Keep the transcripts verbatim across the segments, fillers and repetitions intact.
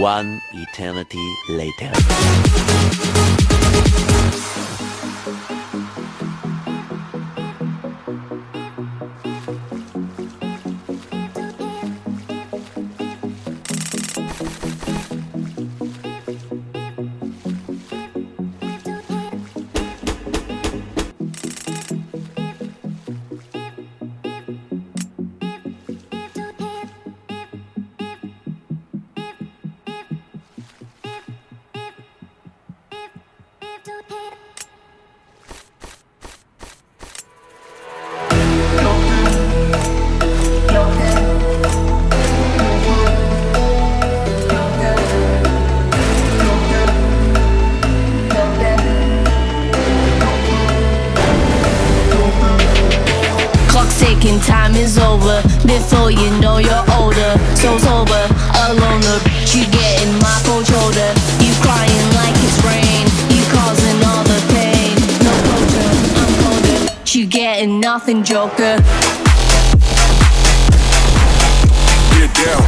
One eternity later. Ticking, time is over. Before you know you're older. So sober, alone, but you getting my cold shoulder. You crying like it's rain. You causing all the pain. No closure, I'm colder. You getting nothing, Joker. Get down.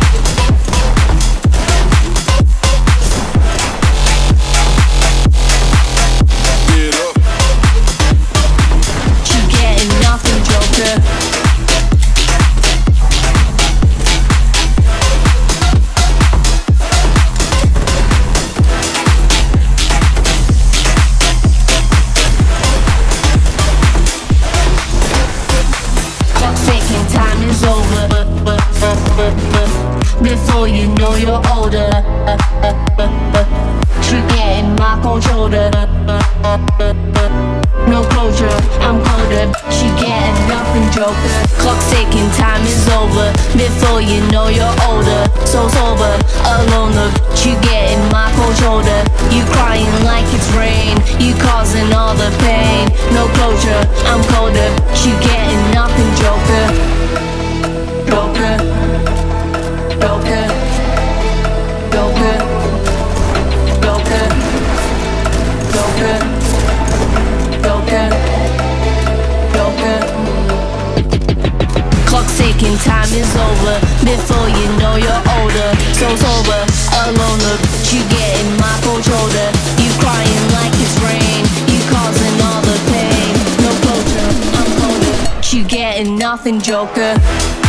Before you know you're older. You're getting my cold shoulder. No closure, I'm colder. She getting nothing, Joker. Clock's ticking, time is over. Before you know you're older. So sober, alone, but you getting my cold shoulder. You crying like it's rain. You causing all the pain. No closure, I'm colder. She getting nothing, Joker. Joker. Joker, Joker, Joker, Joker, Joker, Joker. Clock's ticking, time is over. Before you know you're older. So sober, alone, but you getting my cold shoulder. You crying like it's rain. You causing all the pain. No closure, I'm colder. You getting nothing, Joker.